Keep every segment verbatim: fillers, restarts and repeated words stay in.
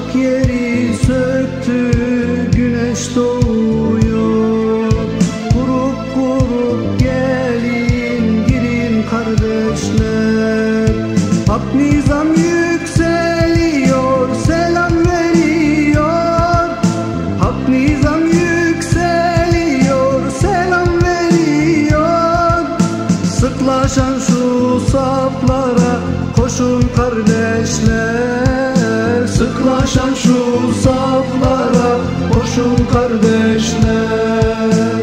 Ocak yeri söktü, güneş doğuyor. Grup grup gelin, girin kardeşler. Hak nizam yükseliyor, selam veriyor. Hak nizam yükseliyor, selam veriyor. Sıklaşan şu saflara koşun kardeşler. Sıklaşan şu saflara koşun kardeşler.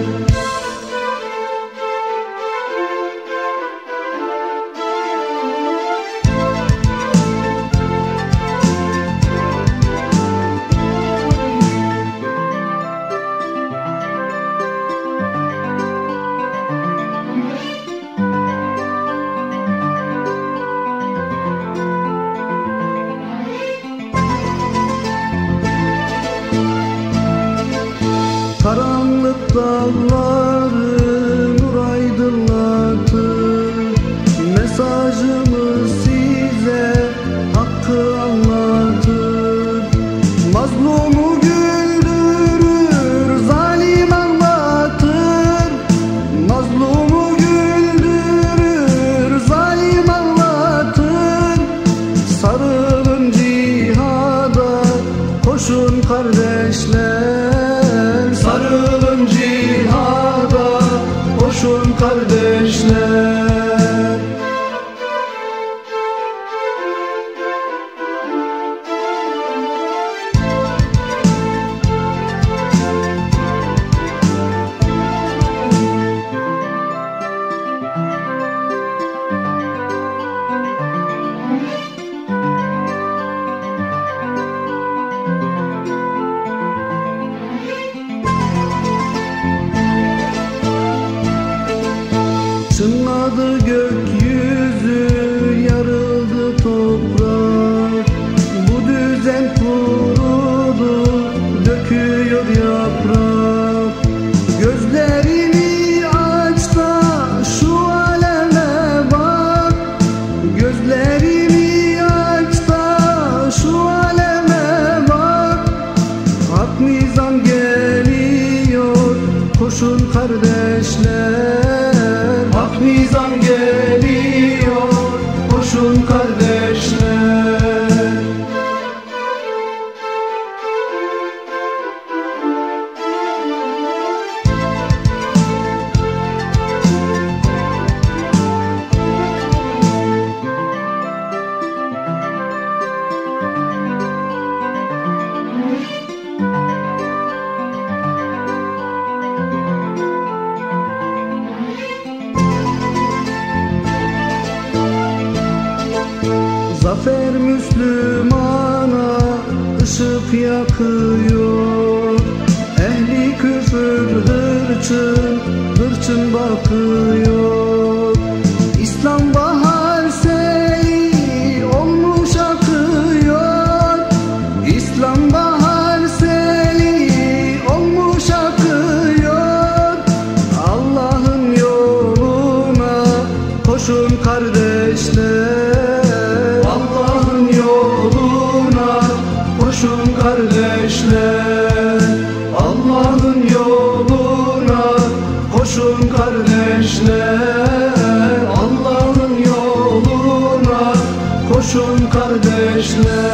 Karanlık dağları nur aydınlatır. Mesajımız size hakkı anlatır. Mazlumu güldürür, zalim anlatır. Mazlumu güldürür, zalim anlatır. Sarılın cihada, koşun kardeşler. Sarılın cihada, koşun kardeşler. Çınladı gökyüzü, yarıldı toprak. Bu düzen kurudu, döküyor yaprak. Gözlerini aç da şu aleme bak. Gözlerini aç da şu aleme bak. Hak nizam geliyor, koşun kardeşler. Hak nizam geliyor, koşun kardeşler. Zafer Müslümana ışık yakıyor. Ehli küfür hırçın, hırçın bakıyor. İslam bahar seli olmuş akıyor. İslam bahar seli olmuş akıyor. Allah'ın yoluna koşun kardeşler. Allah'ın yoluna koşun kardeşler. Allah'ın yoluna koşun kardeşler. Allah'ın yoluna koşun kardeşler.